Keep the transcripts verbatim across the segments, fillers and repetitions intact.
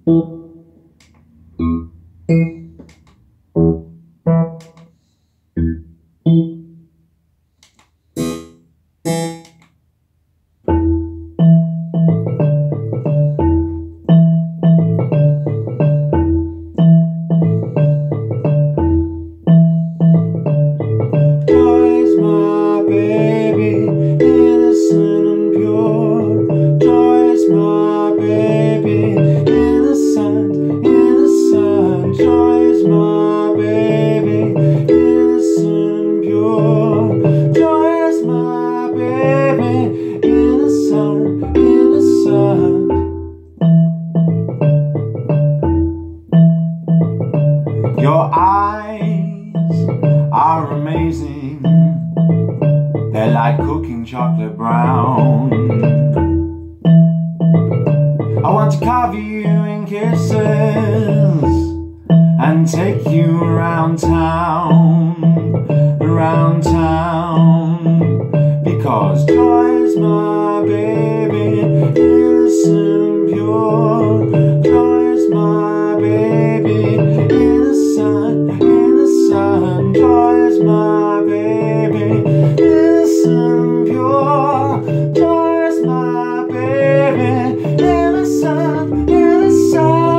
Your eyes are amazing. They're like cooking chocolate brown. I want to carve you in kisses and take you around town, around town, because joy's my baby, innocent and pure. Joy's my baby, innocent, innocent. Joy's my baby, innocent and pure. Joy's my baby, innocent, innocent.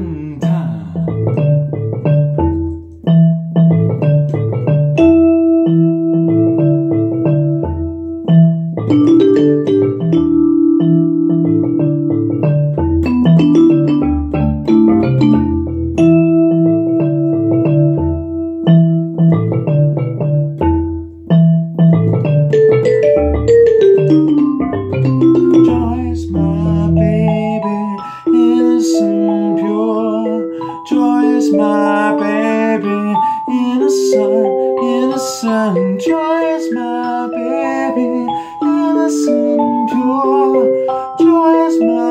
Joy's my baby, innocent, pure. Joy's my baby, innocent, innocent. Joy's my baby, innocent, pure. Joy's my